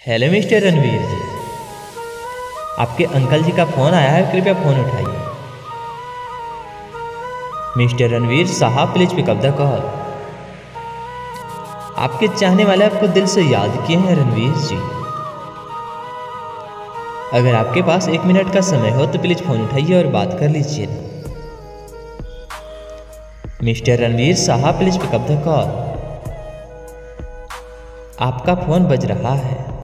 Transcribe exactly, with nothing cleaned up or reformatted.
Hello mister Ranveer जी, आपके uncle जी का phone आया है, कृपया फ़ोन उठाइए। मिस्टर रणवीर साहब please pick up the call. आपके चाहने वाले आपको दिल से याद किए हैं रणवीर जी। अगर आपके पास एक मिनट का समय हो तो प्लीज फ़ोन उठाइए और बात कर लीजिए ना। मिस्टर रणवीर साहब please pick up the call. आपका फ़ोन बज रहा है।